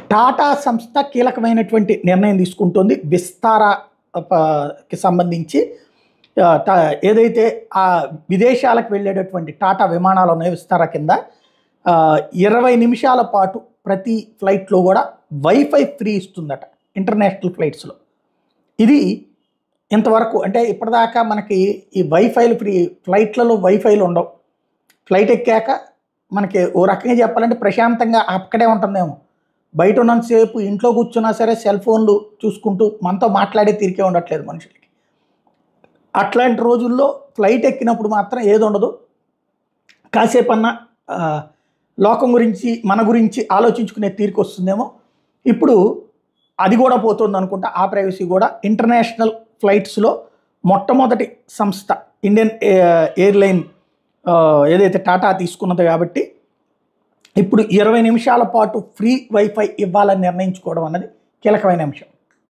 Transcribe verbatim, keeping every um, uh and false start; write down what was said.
టాటా సంస్థ కీలకమైనటువంటి నిర్ణయం తీసుకుంటుంది విస్తారాకి సంబంధించి. ఏదైతే ఆ విదేశాలకు వెళ్ళేటటువంటి టాటా విమానాలు ఉన్నాయో విస్తారా కింద ఇరవై నిమిషాల పాటు ప్రతి ఫ్లైట్లో కూడా వైఫై ఫ్రీ ఇస్తుందట ఇంటర్నేషనల్ ఫ్లైట్స్లో. ఇది ఇంతవరకు అంటే ఇప్పటిదాకా మనకి ఈ వైఫైలు ఫ్రీ ఫ్లైట్లలో వైఫైలు ఉండవు. ఫ్లైట్ ఎక్కాక మనకి ఓ రకంగా చెప్పాలంటే ప్రశాంతంగా అక్కడే ఉంటుందేమో. బయట ఉన్నంతసేపు ఇంట్లో కూర్చున్నా సరే సెల్ ఫోన్లు చూసుకుంటూ మనతో మాట్లాడే తీరికే ఉండట్లేదు మనుషులకి. అట్లాంటి రోజుల్లో ఫ్లైట్ ఎక్కినప్పుడు మాత్రం ఏది ఉండదు. కాసేపన్నా లోకం గురించి మన గురించి ఆలోచించుకునే తీరిక వస్తుందేమో. ఇప్పుడు అది కూడా పోతుంది అనుకుంటా. ఆ ప్రైవసీ కూడా ఇంటర్నేషనల్ ఫ్లైట్స్లో మొట్టమొదటి సంస్థ ఇండియన్ ఎయిర్లైన్ ఏదైతే టాటా తీసుకున్నది కాబట్టి ఇప్పుడు ఇరవై నిమిషాల పాటు ఫ్రీ వైఫై ఇవ్వాలని నిర్ణయించుకోవడం అన్నది కీలకమైన అంశం.